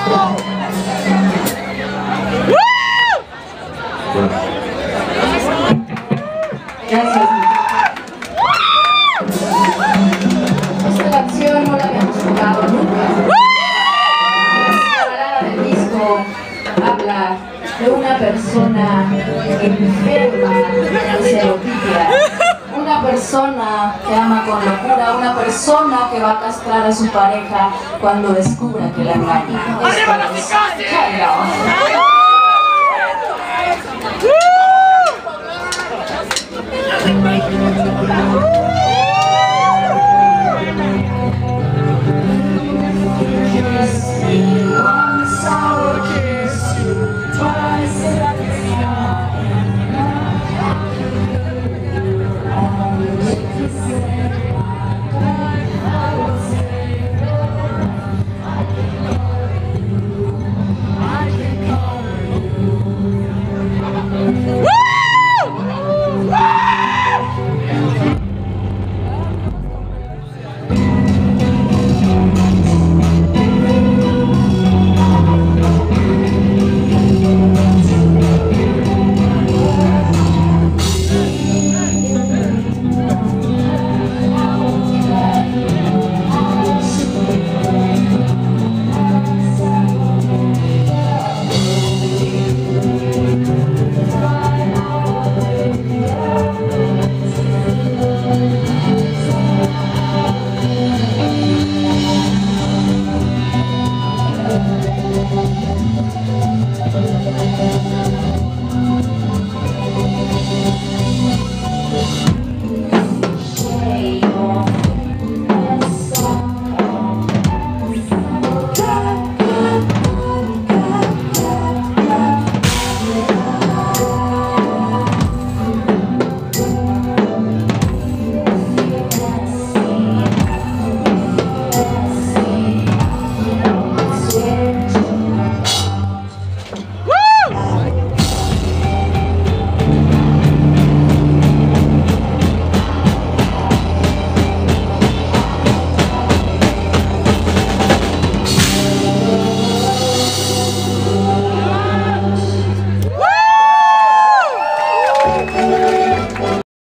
Gracias. Esta canción no la habíamos jugado nunca. La balada del disco habla de una persona enferma de serotitia, una persona que ama con locura, una persona que va a castrar a su pareja cuando descubra que la engaña. ¡Arriba la eficacia!